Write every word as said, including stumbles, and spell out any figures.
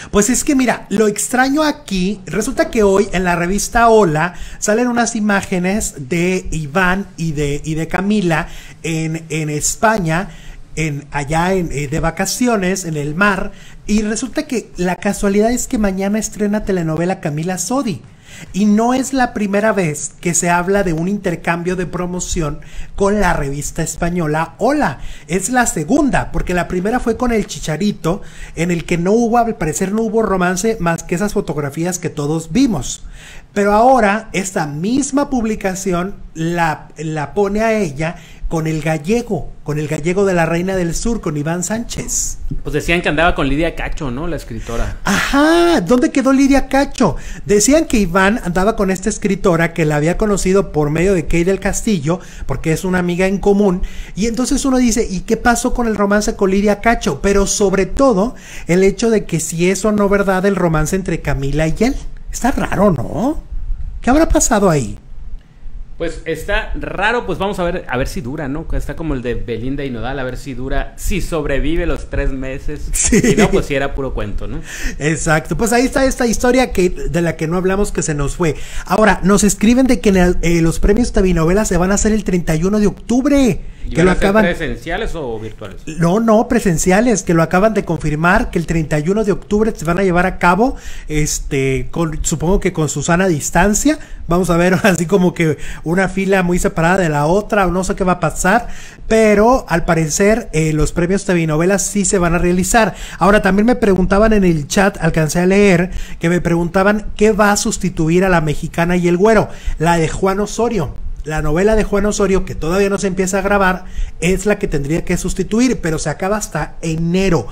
Pues es que mira, lo extraño aquí, resulta que hoy en la revista Hola salen unas imágenes de Iván y de, y de Camila en, en España, en, allá en, eh, de vacaciones en el mar, y resulta que la casualidad es que mañana estrena telenovela Camila Sodi. Y no es la primera vez que se habla de un intercambio de promoción con la revista española Hola. Es la segunda, porque la primera fue con el Chicharito, en el que no hubo, al parecer no hubo romance más que esas fotografías que todos vimos. Pero ahora esta misma publicación la, la pone a ella con el gallego, con el gallego de La Reina del Sur, con Iván Sánchez. Pues decían que andaba con Lidia Cacho, ¿no? La escritora. Ajá, ¿dónde quedó Lidia Cacho? Decían que Iván andaba con esta escritora que la había conocido por medio de Kay del Castillo, porque es una amiga en común, y entonces uno dice, ¿y qué pasó con el romance con Lidia Cacho? Pero sobre todo, el hecho de que si es o no verdad el romance entre Camila y él. Está raro, ¿no? ¿Qué habrá pasado ahí? Pues está raro, pues vamos a ver, a ver si dura, ¿no? Está como el de Belinda y Nodal, a ver si dura, si sobrevive los tres meses. Sí. Si no, pues si era puro cuento, ¿no? Exacto, pues ahí está esta historia que, de la que no hablamos, que se nos fue. Ahora, nos escriben de que en el, eh, los premios Tabinovelas se van a hacer el treinta y uno de octubre. ¿Y que van lo a ser acaban... presenciales o virtuales? No, no, presenciales, que lo acaban de confirmar, que el treinta y uno de octubre se van a llevar a cabo, este, con, supongo que con Susana a distancia. Vamos a ver así como que una fila muy separada de la otra, o no sé qué va a pasar, pero al parecer eh, los premios Tabinovelas sí se van a realizar. Ahora también me preguntaban en el chat, alcancé a leer, que me preguntaban qué va a sustituir a La Mexicana y el Güero. La de Juan Osorio. La novela de Juan Osorio, que todavía no se empieza a grabar, es la que tendría que sustituir, pero se acaba hasta enero.